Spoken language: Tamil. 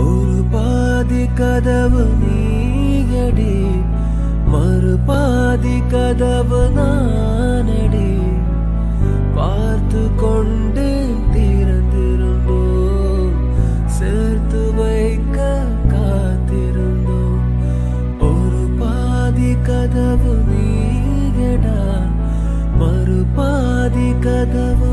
ஒரு பாதி கதவு நீயடி, மறுபாதி கதவு நானடி. பார்த்து கொண்டு திறந்திருந்தோம், சேர்த்து வைக்க காத்திருந்தோம். ஒரு பாதி கதவு நீயடா, மறுபாதி கதவு